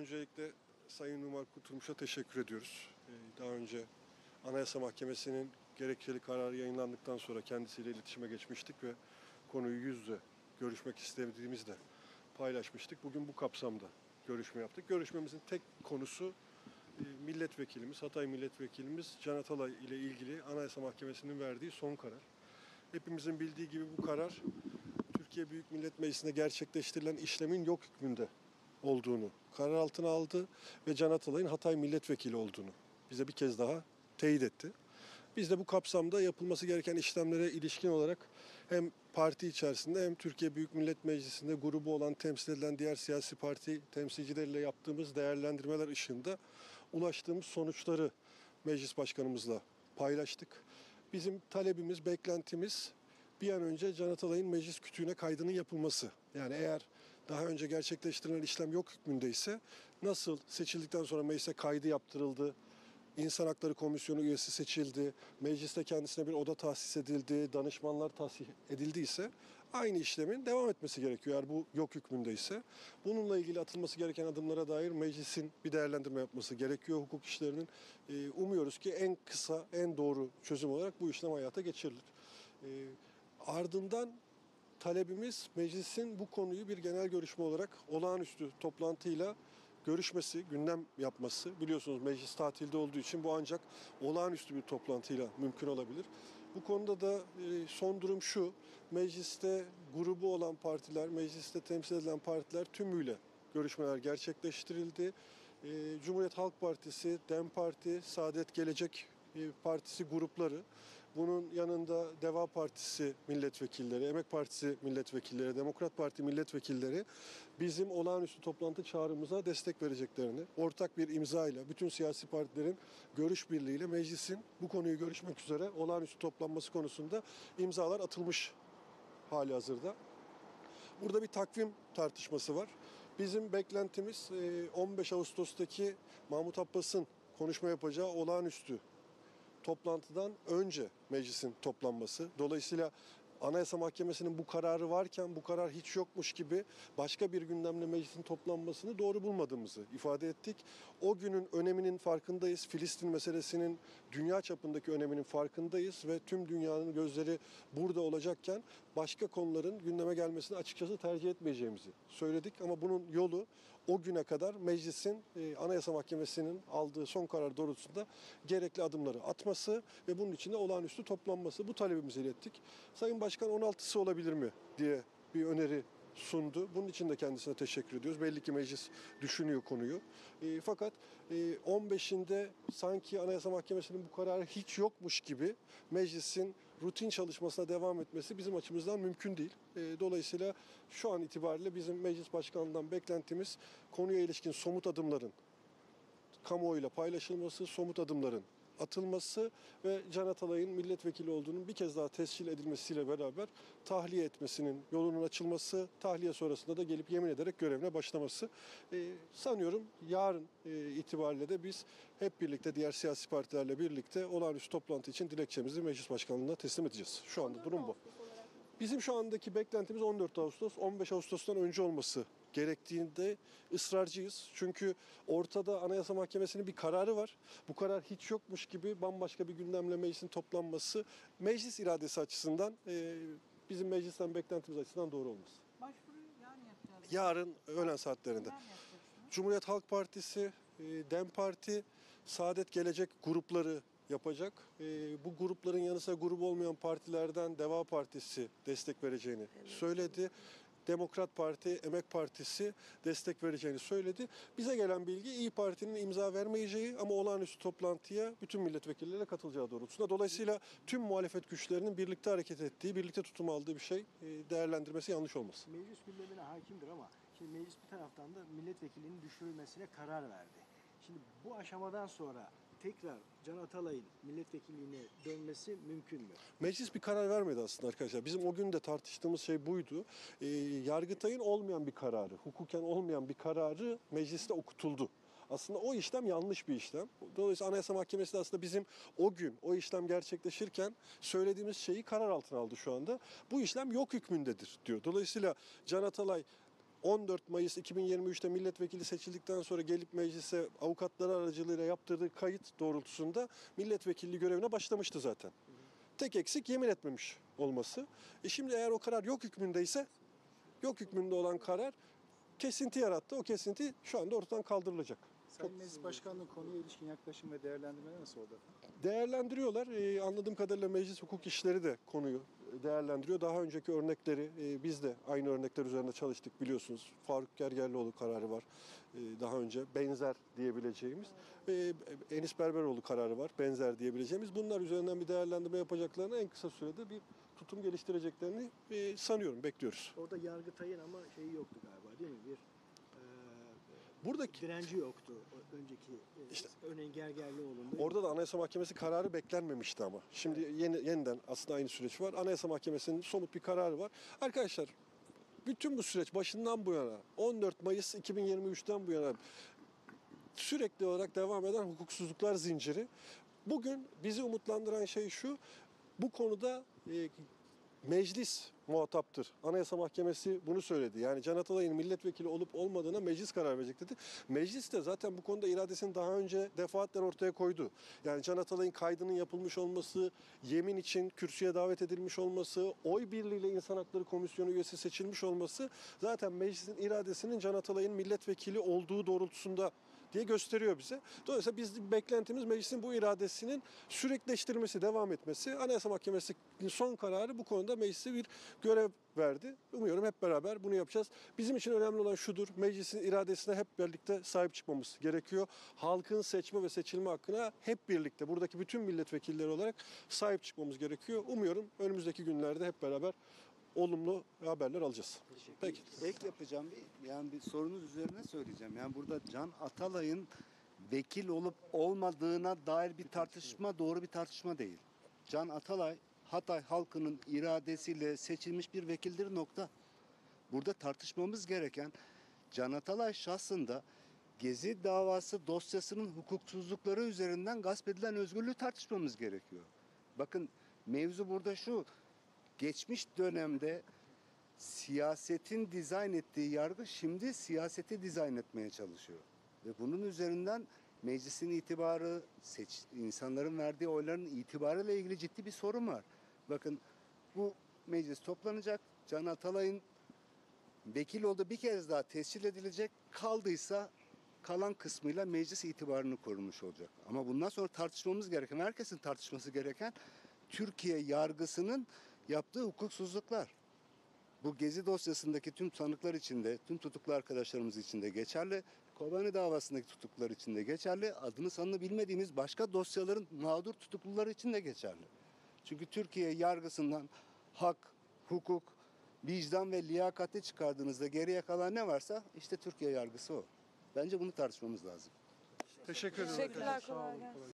Öncelikle Sayın Mimar Kurtulmuş'a teşekkür ediyoruz. Daha önce Anayasa Mahkemesi'nin gerekçeli kararı yayınlandıktan sonra kendisiyle iletişime geçmiştik ve konuyu yüz yüze görüşmek istediğimizde paylaşmıştık. Bugün bu kapsamda görüşme yaptık. Görüşmemizin tek konusu milletvekilimiz, Hatay milletvekilimiz Can Atalay ile ilgili Anayasa Mahkemesi'nin verdiği son karar. Hepimizin bildiği gibi bu karar Türkiye Büyük Millet Meclisi'nde gerçekleştirilen işlemin yok hükmünde olduğunu karar altına aldı ve Can Atalay'ın Hatay milletvekili olduğunu bize bir kez daha teyit etti. Biz de bu kapsamda yapılması gereken işlemlere ilişkin olarak hem parti içerisinde hem Türkiye Büyük Millet Meclisi'nde grubu olan temsil edilen diğer siyasi parti temsilcileriyle yaptığımız değerlendirmeler ışığında ulaştığımız sonuçları meclis başkanımızla paylaştık. Bizim talebimiz, beklentimiz bir an önce Can Atalay'ın meclis kütüğüne kaydının yapılması. Yani eğer daha önce gerçekleştirilen işlem yok hükmündeyse nasıl seçildikten sonra meclise kaydı yaptırıldı, İnsan Hakları Komisyonu üyesi seçildi, mecliste kendisine bir oda tahsis edildi, danışmanlar tahsis edildiyse aynı işlemin devam etmesi gerekiyor eğer bu yok hükmündeyse. Bununla ilgili atılması gereken adımlara dair meclisin bir değerlendirme yapması gerekiyor hukuk işlerinin. Umuyoruz ki en kısa, en doğru çözüm olarak bu işlem hayata geçirilir. Ardından talebimiz meclisin bu konuyu bir genel görüşme olarak olağanüstü toplantıyla görüşmesi, gündem yapması. Biliyorsunuz meclis tatilde olduğu için bu ancak olağanüstü bir toplantıyla mümkün olabilir. Bu konuda da son durum şu, mecliste grubu olan partiler, mecliste temsil edilen partiler tümüyle görüşmeler gerçekleştirildi. Cumhuriyet Halk Partisi, DEM Parti, Saadet Gelecek Partisi grupları, bunun yanında Deva Partisi milletvekilleri, Emek Partisi milletvekilleri, Demokrat Parti milletvekilleri bizim olağanüstü toplantı çağrımıza destek vereceklerini, ortak bir imza ile bütün siyasi partilerin görüş birliğiyle meclisin bu konuyu görüşmek üzere olağanüstü toplanması konusunda imzalar atılmış hali hazırda. Burada bir takvim tartışması var. Bizim beklentimiz 15 Ağustos'taki Mahmut Abbas'ın konuşma yapacağı olağanüstü toplantıdan önce meclisin toplanması. Dolayısıyla Anayasa Mahkemesi'nin bu kararı varken bu karar hiç yokmuş gibi başka bir gündemle meclisin toplanmasını doğru bulmadığımızı ifade ettik. O günün öneminin farkındayız. Filistin meselesinin dünya çapındaki öneminin farkındayız ve tüm dünyanın gözleri burada olacakken başka konuların gündeme gelmesini açıkçası tercih etmeyeceğimizi söyledik. Ama bunun yolu o güne kadar meclisin Anayasa Mahkemesi'nin aldığı son karar doğrultusunda gerekli adımları atması ve bunun için de olağanüstü toplanması. Bu talebimizi ilettik. Sayın Başkan 16'sı olabilir mi diye bir öneri sundu. Bunun için de kendisine teşekkür ediyoruz. Belli ki meclis düşünüyor konuyu. Fakat 15'inde sanki Anayasa Mahkemesi'nin bu kararı hiç yokmuş gibi meclisin rutin çalışmasına devam etmesi bizim açımızdan mümkün değil. Dolayısıyla şu an itibariyle bizim meclis başkanlığından beklentimiz konuya ilişkin somut adımların kamuoyuyla paylaşılması, somut adımların atılması ve Can Atalay'ın milletvekili olduğunun bir kez daha tescil edilmesiyle beraber tahliye etmesinin yolunun açılması, tahliye sonrasında da gelip yemin ederek görevine başlaması. Sanıyorum yarın itibariyle de biz hep birlikte diğer siyasi partilerle birlikte olağanüstü toplantı için dilekçemizi meclis başkanlığına teslim edeceğiz. Şu anda durum bu. Bizim şu andaki beklentimiz 14 Ağustos, 15 Ağustos'tan önce olması gerektiğinde ısrarcıyız. Çünkü ortada Anayasa Mahkemesi'nin bir kararı var. Bu karar hiç yokmuş gibi bambaşka bir gündemle meclisin toplanması meclis iradesi açısından bizim meclisten beklentimiz açısından doğru olmaz. Başvuruyu yarın yapacağız. Yarın öğlen saatlerinde. Cumhuriyet Halk Partisi, DEM Parti, Saadet Gelecek grupları yapacak. Bu grupların yanı sıra grubu olmayan partilerden Deva Partisi destek vereceğini söyledi. Demokrat Parti, Emek Partisi destek vereceğini söyledi. Bize gelen bilgi İYİ Parti'nin imza vermeyeceği ama olağanüstü toplantıya bütün milletvekilleriyle katılacağı doğrultusunda. Dolayısıyla tüm muhalefet güçlerinin birlikte hareket ettiği, birlikte tutum aldığı bir şey değerlendirmesi yanlış olmaz. Meclis gündemine hakimdir ama şimdi meclis bir taraftan da milletvekilinin düşürülmesine karar verdi. Şimdi bu aşamadan sonra tekrar Can Atalay'ın milletvekilliğine dönmesi mümkün mü? Meclis bir karar vermedi aslında arkadaşlar. Bizim o gün de tartıştığımız şey buydu. Yargıtay'ın olmayan bir kararı, hukuken olmayan bir kararı mecliste okutuldu. Aslında o işlem yanlış bir işlem. Dolayısıyla Anayasa Mahkemesi de aslında bizim o gün o işlem gerçekleşirken söylediğimiz şeyi karar altına aldı şu anda. Bu işlem yok hükmündedir diyor. Dolayısıyla Can Atalay 14 Mayıs 2023'te milletvekili seçildikten sonra gelip meclise avukatları aracılığıyla yaptırdığı kayıt doğrultusunda milletvekilliği görevine başlamıştı zaten. Tek eksik yemin etmemiş olması. Şimdi eğer o karar yok hükmündeyse, yok hükmünde olan karar kesinti yarattı. O kesinti şu anda ortadan kaldırılacak. Sayın Meclis Başkanlığı konuya ilişkin yaklaşım ve değerlendirmeler nasıl oldu efendim? Değerlendiriyorlar. Anladığım kadarıyla Meclis Hukuk İşleri de konuyu değerlendiriyor. Daha önceki örnekleri biz de aynı örnekler üzerinde çalıştık biliyorsunuz. Faruk Gergerlioğlu kararı var. Daha önce benzer diyebileceğimiz. Enis Berberoğlu kararı var. Benzer diyebileceğimiz. Bunlar üzerinden bir değerlendirme yapacaklarını en kısa sürede bir tutum geliştireceklerini sanıyorum, bekliyoruz. Orada Yargıtay'ın ama şeyi yoktu galiba değil mi? Bir Buradaki direnci yoktu önceki İşte- örneğin Gergerlioğlu'nda. Orada da Anayasa Mahkemesi kararı beklenmemişti ama. Şimdi yeniden aslında aynı süreç var. Anayasa Mahkemesi'nin somut bir kararı var. Arkadaşlar bütün bu süreç başından bu yana 14 Mayıs 2023'ten bu yana sürekli olarak devam eden hukuksuzluklar zinciri. Bugün bizi umutlandıran şey şu. Bu konuda meclis muhataptır. Anayasa Mahkemesi bunu söyledi. Yani Can Atalay'ın milletvekili olup olmadığına meclis karar verecek dedi. Meclis de zaten bu konuda iradesini daha önce defaatle ortaya koydu. Yani Can Atalay'ın kaydının yapılmış olması, yemin için kürsüye davet edilmiş olması, oy birliğiyle İnsan Hakları Komisyonu üyesi seçilmiş olması zaten meclisin iradesinin Can Atalay'ın milletvekili olduğu doğrultusunda diye gösteriyor bize. Dolayısıyla bizim beklentimiz meclisin bu iradesinin sürekleştirilmesi, devam etmesi. Anayasa Mahkemesi'nin son kararı bu konuda meclise bir görev verdi. Umuyorum hep beraber bunu yapacağız. Bizim için önemli olan şudur. Meclisin iradesine hep birlikte sahip çıkmamız gerekiyor. Halkın seçme ve seçilme hakkına hep birlikte buradaki bütün milletvekilleri olarak sahip çıkmamız gerekiyor. Umuyorum önümüzdeki günlerde hep beraber olumlu haberler alacağız. Peki. Ek yapacağım bir sorunuz üzerine söyleyeceğim. Yani burada Can Atalay'ın vekil olup olmadığına dair bir tartışma doğru bir tartışma değil. Can Atalay Hatay halkının iradesiyle seçilmiş bir vekildir, nokta. Burada tartışmamız gereken Can Atalay şahsında Gezi davası dosyasının hukuksuzlukları üzerinden gasp edilen özgürlüğü tartışmamız gerekiyor. Bakın mevzu burada şu. Geçmiş dönemde siyasetin dizayn ettiği yargı şimdi siyaseti dizayn etmeye çalışıyor. Ve bunun üzerinden meclisin itibarı, insanların verdiği oyların itibarıyla ilgili ciddi bir sorun var. Bakın bu meclis toplanacak. Can Atalay'ın vekil olduğu bir kez daha tescil edilecek. Kaldıysa kalan kısmıyla meclis itibarını korumuş olacak. Ama bundan sonra tartışmamız gereken, herkesin tartışması gereken Türkiye yargısının yaptığı hukuksuzluklar. Bu Gezi dosyasındaki tüm sanıklar için de, tüm tutuklu arkadaşlarımız için de geçerli. Kobani davasındaki tutuklular için de geçerli. Adını sanını bilmediğimiz başka dosyaların mağdur tutukluları için de geçerli. Çünkü Türkiye yargısından hak, hukuk, vicdan ve liyakati çıkardığınızda geriye kalan ne varsa işte Türkiye yargısı o. Bence bunu tartışmamız lazım. Teşekkür ederim. Teşekkürler, kolay gelsin.